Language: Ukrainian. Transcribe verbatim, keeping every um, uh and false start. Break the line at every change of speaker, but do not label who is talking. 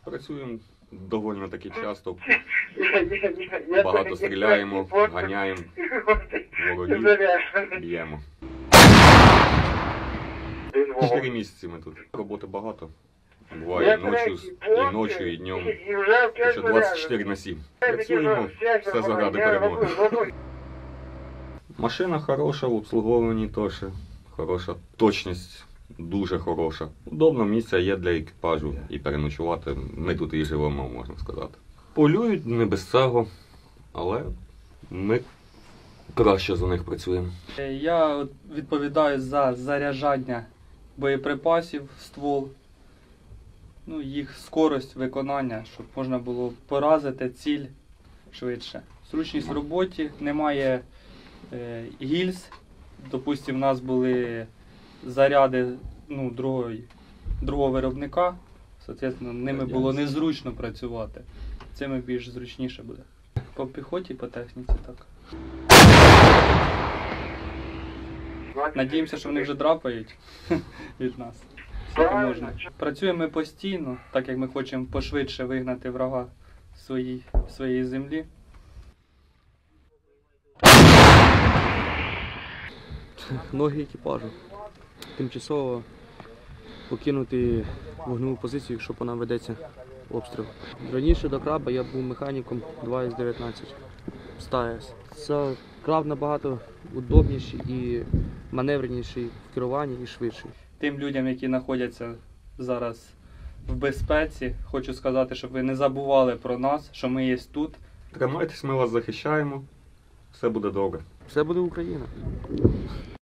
Працюємо доволі таки часто. Багато стріляємо, ганяємо, ворогів б'ємо. Чотири місяці ми тут. Роботи багато. Буває ночі, і ночі, і днем. Ще двадцять чотири на сім. Працюємо, все заради перемоги. Машина хороша, в обслуговуванні теж хороша. Точність дуже хороша. Удобно місце є для екіпажу і переночувати. Ми тут і живемо, можна сказати. Полюють не без цього, але ми краще за них працюємо.
Я відповідаю за заряджання боєприпасів в ствол, ну, їх скорость виконання, щоб можна було поразити ціль швидше. Зручність в роботі, немає е, гільз. Допустимо, в нас були заряди ну, другого, другого виробника, соответственно, ними було незручно працювати. Цими більш зручніше буде. По піхоті, по техніці так. Надіємося, що вони вже драпають від нас. Скільки можна. Працюємо ми постійно, так як ми хочемо пошвидше вигнати врага з своєї, своєї землі.
Ноги екіпажу. Тимчасово покинути вогневу позицію, якщо по нам ведеться обстріл. Раніше до краба я був механіком два ес дев'ятнадцять ста ес. Це краб набагато удобніший і маневреніший в керуванні і швидший.
Тим людям, які знаходяться зараз в безпеці, хочу сказати, щоб ви не забували про нас, що ми є тут.
Тримайтесь, ми вас захищаємо. Все буде добре.
Все буде Україна.